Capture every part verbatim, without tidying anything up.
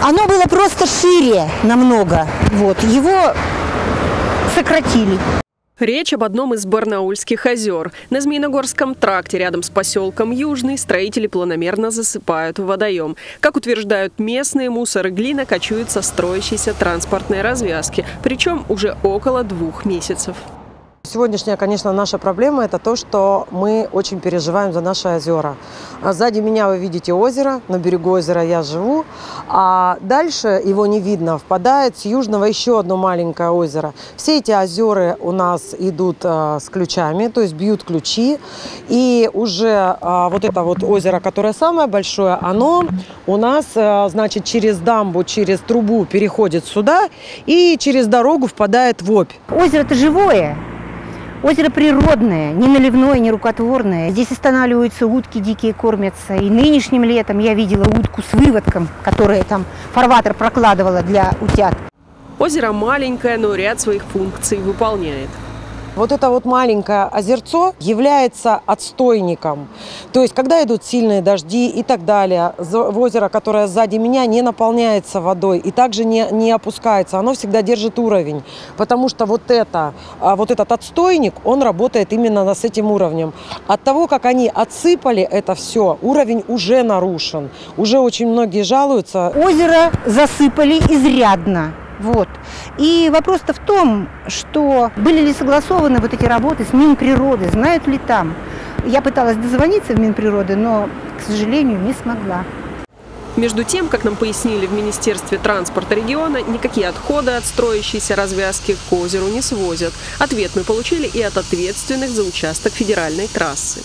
Оно было просто шире намного. Вот, его сократили. Речь об одном из Барнаульских озер. На Змеиногорском тракте рядом с поселком Южный строители планомерно засыпают водоем. Как утверждают местные, мусор и глина кочуют со строящейся транспортной развязки. Причем уже около двух месяцев. Сегодняшняя, конечно, наша проблема – это то, что мы очень переживаем за наши озера. Сзади меня вы видите озеро, на берегу озера я живу, а дальше его не видно. Впадает с южного еще одно маленькое озеро. Все эти озера у нас идут а, с ключами, то есть бьют ключи. И уже а, вот это вот озеро, которое самое большое, оно у нас, а, значит, через дамбу, через трубу переходит сюда и через дорогу впадает в Обь. Озеро-то живое. Озеро природное, не наливное, не рукотворное. Здесь останавливаются утки, дикие кормятся. И нынешним летом я видела утку с выводком, которая там фарватер прокладывала для утят. Озеро маленькое, но ряд своих функций выполняет. Вот это вот маленькое озерцо является отстойником. То есть, когда идут сильные дожди и так далее, озеро, которое сзади меня, не наполняется водой и также не, не опускается. Оно всегда держит уровень, потому что вот, это, вот этот отстойник, он работает именно с этим уровнем. От того, как они отсыпали это все, уровень уже нарушен. Уже очень многие жалуются. Озеро засыпали изрядно. Вот. И вопрос-то в том, что были ли согласованы вот эти работы с Минприроды, знают ли там. Я пыталась дозвониться в Минприроды, но, к сожалению, не смогла. Между тем, как нам пояснили в Министерстве транспорта региона, никакие отходы от строящейся развязки к озеру не свозят. Ответ мы получили и от ответственных за участок федеральной трассы.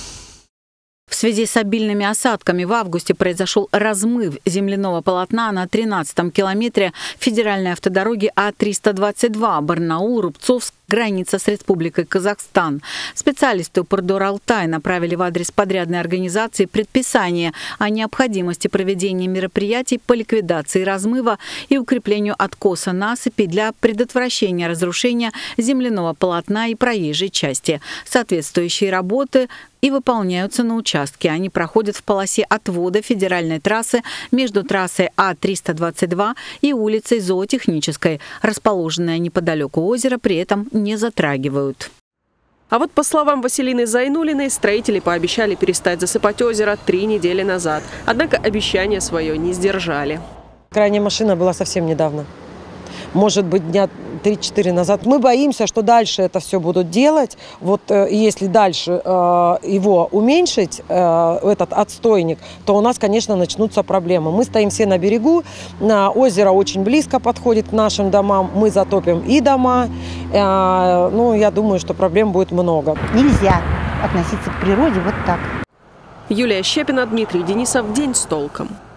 В связи с обильными осадками в августе произошел размыв земляного полотна на тринадцатом километре федеральной автодороги А триста двадцать два Барнаул-Рубцовск, граница с Республикой Казахстан. Специалисты Упордор-Алтай направили в адрес подрядной организации предписание о необходимости проведения мероприятий по ликвидации размыва и укреплению откоса насыпи для предотвращения разрушения земляного полотна и проезжей части. Соответствующие работы и выполняются на участке. Они проходят в полосе отвода федеральной трассы между трассой А триста двадцать два и улицей Зоотехнической, расположенная неподалеку озера, при этом не затрагивают. А вот по словам Василины Зайнулиной, строители пообещали перестать засыпать озеро три недели назад. Однако обещание свое не сдержали. Крайняя машина была совсем недавно. Может быть, дня три-четыре назад. Мы боимся, что дальше это все будут делать. Вот э, если дальше э, его уменьшить, э, этот отстойник, то у нас, конечно, начнутся проблемы. Мы стоим все на берегу, на озеро очень близко подходит к нашим домам. Мы затопим и дома. Э, ну, я думаю, что проблем будет много. Нельзя относиться к природе вот так. Юлия Щепина, Дмитрий Денисов. День с толком.